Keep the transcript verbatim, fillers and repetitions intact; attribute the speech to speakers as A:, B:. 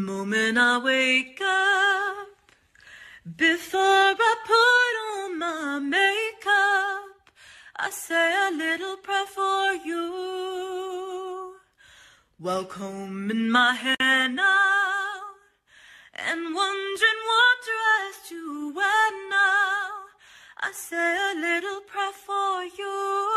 A: Moment I wake up, before I put on my makeup, I say a little prayer for you. While combing my hair now, and wondering what dress to wear now, I say a little prayer for you.